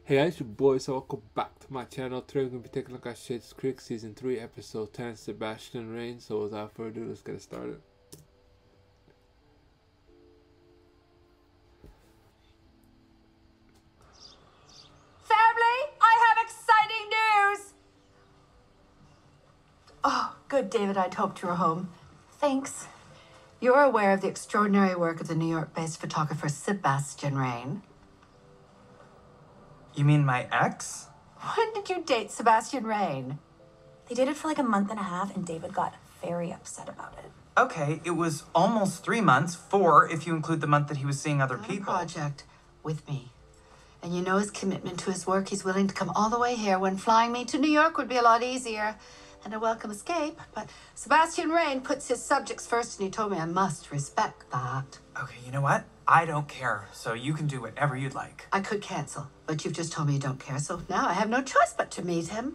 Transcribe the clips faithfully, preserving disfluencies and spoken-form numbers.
Hey guys, your boys, so welcome back to my channel. Today we're going to be taking a look at Schitt's Creek Season three, Episode ten, Sebastian Reign. So without further ado, let's get it started. Family, I have exciting news! Oh, good, David. I'd hoped you were home. Thanks. You're aware of the extraordinary work of the New York-based photographer Sebastian Reign. You mean my ex? When did you date Sebastian Reign? They dated for like a month and a half, and David got very upset about it. Okay, it was almost three months, four if you include the month that he was seeing other On a people. project with me. And you know his commitment to his work. He's willing to come all the way here when flying me to New York would be a lot easier and a welcome escape. But Sebastian Reign puts his subjects first, and he told me I must respect that. Okay, you know what? I don't care, so you can do whatever you'd like. I could cancel, but you've just told me you don't care, so now I have no choice but to meet him.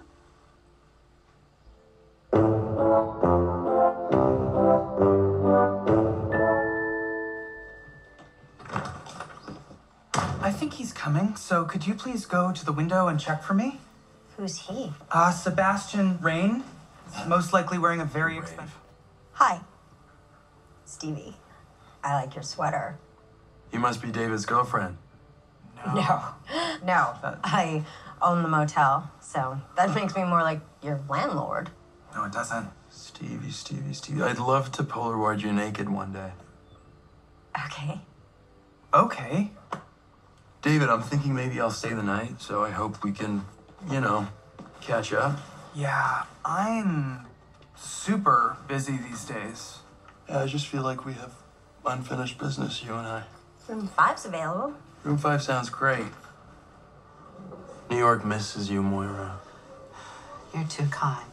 I think he's coming, so could you please go to the window and check for me? Who's he? Uh, Sebastian Reign. Most likely wearing a very expensive... Hi. Stevie. I like your sweater. You must be David's girlfriend. No. No. No. That- I own the motel, so that makes me more like your landlord. No, it doesn't. Stevie, Stevie, Stevie. I'd love to Polaroid you naked one day. Okay. Okay. David, I'm thinking maybe I'll stay the night, so I hope we can, you know, catch up. Yeah, I'm super busy these days. Yeah, I just feel like we have unfinished business, you and I. Room five's available. Room five sounds great. New York misses you, Moira. You're too kind.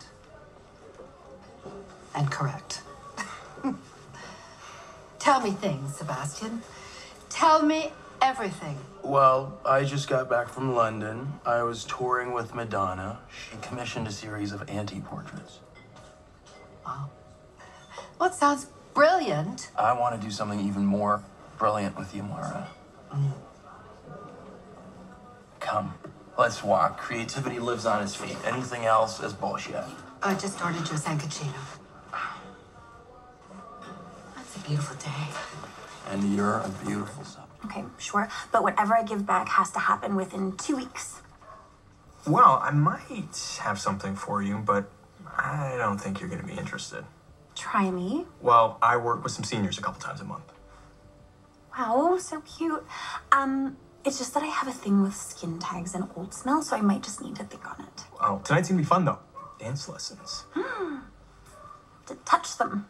And correct. Tell me things, Sebastian. Tell me everything. Well, I just got back from London. I was touring with Madonna. She commissioned a series of anti-portraits. Wow. Well, it sounds brilliant. I want to do something even more brilliant with you, Moira. Mm. Come, let's walk. Creativity lives on its feet. Anything else is bullshit. I just ordered you a San Cappuccino. That's a beautiful day. And you're a beautiful subject. Okay, sure. But whatever I give back has to happen within two weeks. Well, I might have something for you, but I don't think you're going to be interested. Try me. Well, I work with some seniors a couple times a month. Wow, so cute. Um, it's just that I have a thing with skin tags and old smell, so I might just need to think on it. Oh, tonight's going to be fun, though. Dance lessons. To touch them.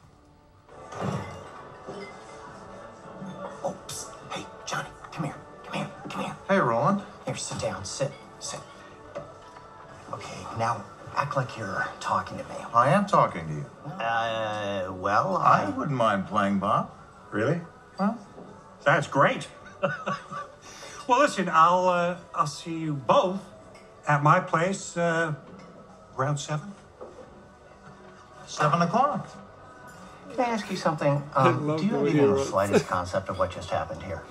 Oops. Hey, Johnny, come here. Come here. Come here. Hey, Roland. Here, sit down. Sit. Sit. Okay, now act like you're talking to me. I am talking to you. Uh, well, I I... wouldn't mind playing Bob. Really? Well, That's great. Well, listen, I'll uh, I'll see you both at my place uh, around seven. seven o'clock. Can I ask you something? I Um, love do you the have way even you the wrote. slightest concept of what just happened here?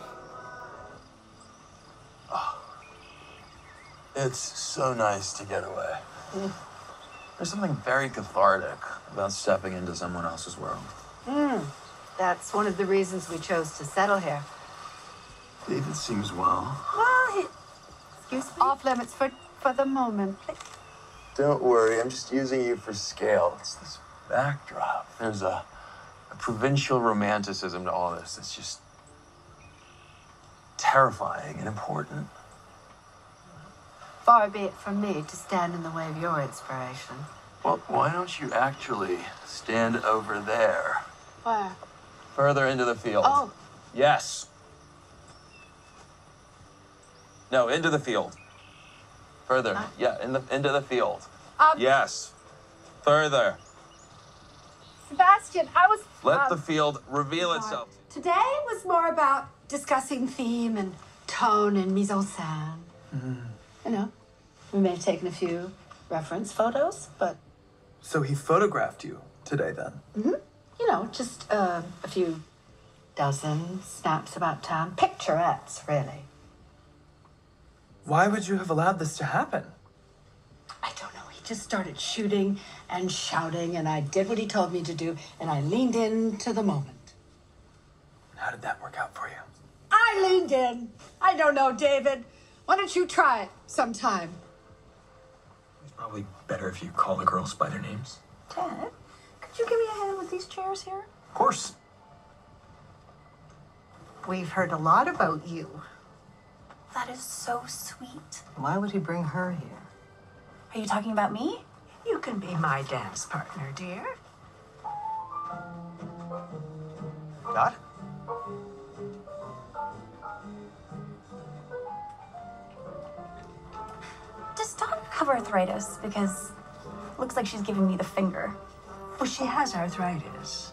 It's so nice to get away. There's something very cathartic about stepping into someone else's world. Hmm. That's one of the reasons we chose to settle here. David seems well. Well, it, excuse me? Off limits for, for the moment. Don't worry, I'm just using you for scale. It's this backdrop. There's a, a provincial romanticism to all this that's just terrifying and important. Far be it from me to stand in the way of your inspiration. Well, why don't you actually stand over there? Where? Further into the field. Oh. Yes. No, into the field. Further. Huh? Yeah, in the into the field. Um, Yes. Further. Sebastian, I was... Let um, the field reveal itself. Today was more about discussing theme and tone and mise en scène. Mm. You know, we may have taken a few reference photos, but, So he photographed you today, then? you know, just uh, a few dozen snaps about town. Picturettes, really. Why would you have allowed this to happen? I don't know. He just started shooting and shouting, and I did what he told me to do, and I leaned into the moment. How did that work out for you? I leaned in. I don't know, David. Why don't you try it sometime? It's probably better if you call the girls by their names. Dad, could you give me a hand with these chairs here? Of course. We've heard a lot about you. That is so sweet. Why would he bring her here? Are you talking about me? You can be my dance partner, dear. Dot? Does Dot have arthritis? Because it looks like she's giving me the finger. Well, she has arthritis.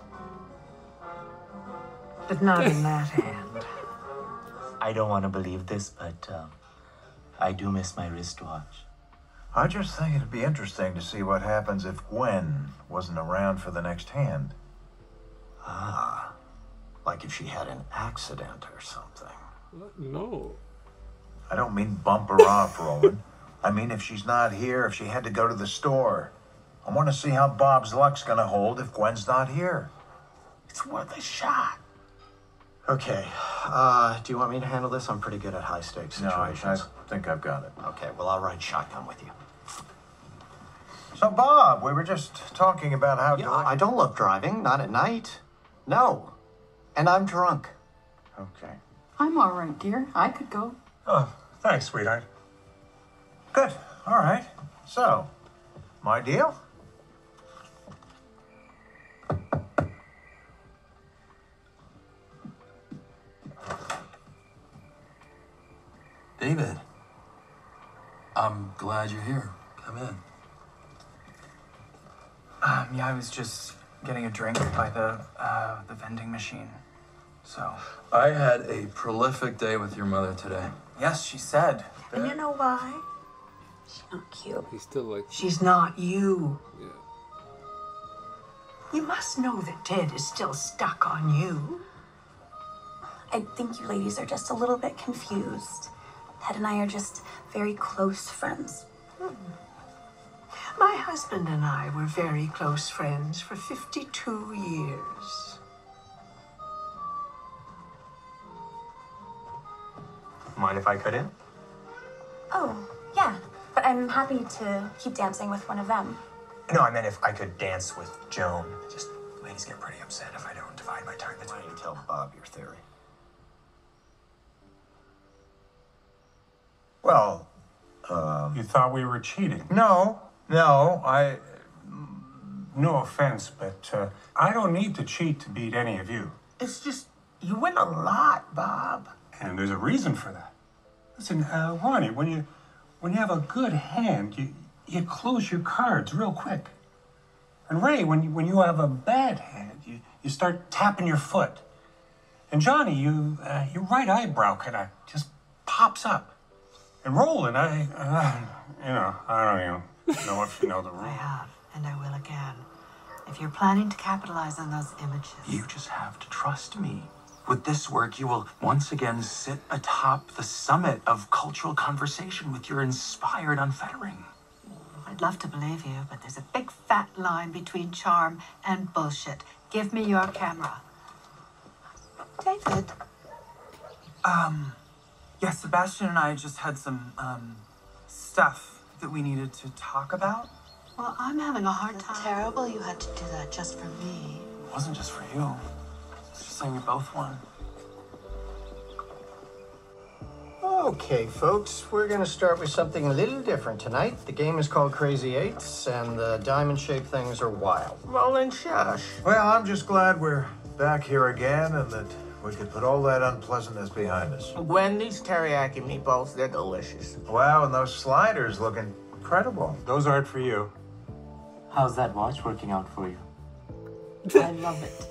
But not in that hand. I don't want to believe this, but um, I do miss my wristwatch. I just think it'd be interesting to see what happens if Gwen wasn't around for the next hand. Ah, like if she had an accident or something. What? No. I don't mean bump her off, Roland. I mean if she's not here, if she had to go to the store. I want to see how Bob's luck's gonna hold if Gwen's not here. It's worth a shot. Okay, uh, do you want me to handle this? I'm pretty good at high-stakes No, I, situations. I think I've got it. Okay, well, I'll ride shotgun with you. So, Bob, we were just talking about how... Yeah, I don't love driving, not at night. No. And I'm drunk. Okay. I'm all right, dear. I could go. Oh, thanks, sweetheart. Good. All right. So, my deal? David, I'm glad you're here. Come in. Um, yeah, I was just getting a drink by the, uh, the vending machine. So, I had a prolific day with your mother today. yes, she said. And you know why? She's not cute. He's still like, She's not you. yeah. You must know that Ted is still stuck on you. I think you ladies are just a little bit confused. Ted and I are just very close friends. My husband and I were very close friends for fifty-two years. Mind if I cut in? Oh, yeah. But I'm happy to keep dancing with one of them. No, I meant if I could dance with Joan. Just, ladies get pretty upset if I don't divide my time Why between don't you you. tell Bob your theory? Well, um... You thought we were cheating? No, no, I... No offense, but uh, I don't need to cheat to beat any of you. It's just, you win a lot, Bob. And there's a reason for that. Listen, uh, Ronnie, when you when you have a good hand, you you close your cards real quick. And Ray, when you, when you have a bad hand, you, you start tapping your foot. And Johnny, you uh, your right eyebrow kind of just pops up. And Roland, I uh, you know I don't even know if you know the I rules. have, and I will again. If you're planning to capitalize on those images. You just have to trust me. With this work, you will once again sit atop the summit of cultural conversation with your inspired unfettering. I'd love to believe you, but there's a big fat line between charm and bullshit. Give me your camera. David. Um, yeah, Sebastian and I just had some, um, stuff that we needed to talk about. Well, I'm having a hard time. Terrible you had to do that just for me. It wasn't just for you. It's just like we both won. Okay, folks, we're going to start with something a little different tonight. The game is called Crazy Eights, and the diamond-shaped things are wild. Roland, shush. Well, I'm just glad we're back here again and that we could put all that unpleasantness behind us. Gwen, these teriyaki meatballs, they're delicious. Wow, and those sliders look incredible. Those aren't for you. How's that watch working out for you? I love it.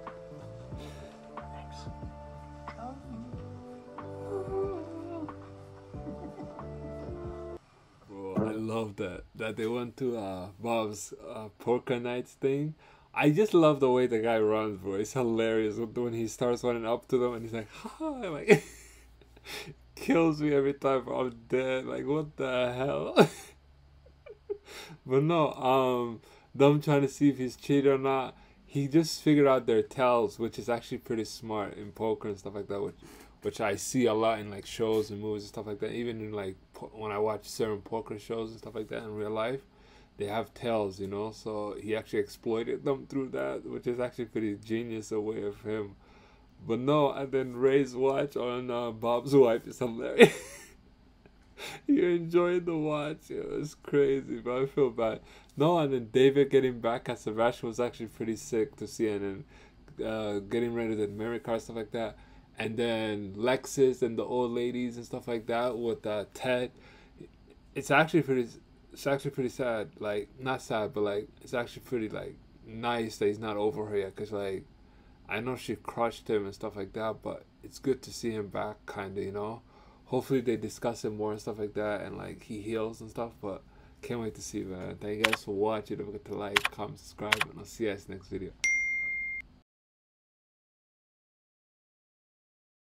Bro, I love that. That they went to uh, Bob's uh, Poker Nights thing. I just love the way the guy runs, bro. It's hilarious when he starts running up to them and he's like, ha ha. Like, kills me every time I'm dead. Like, what the hell? But no, um, them trying to see if he's cheated or not. He just figured out their tells, which is actually pretty smart in poker and stuff like that, which, which I see a lot in like shows and movies and stuff like that. Even in like po- when I watch certain poker shows and stuff like that in real life, they have tells, you know. So he actually exploited them through that, which is actually pretty genius a way of him. But no, and then Ray's watch on uh, Bob's wife is hilarious. You enjoyed the watch. It was crazy, but I feel bad. No, and then David getting back at Sebastian was actually pretty sick to see, and then uh, getting rid of the memory card, stuff like that. And then Lexus and the old ladies and stuff like that with uh, Ted. It's actually pretty. It's actually pretty sad. Like, not sad, but like it's actually pretty like nice that he's not over her yet. Cause like I know she crushed him and stuff like that, but it's good to see him back, kind of, you know. Hopefully they discuss it more and stuff like that, and like he heals and stuff. But can't wait to see, man. Thank you guys for watching. Don't forget to like, comment, subscribe, and I'll see you guys next video.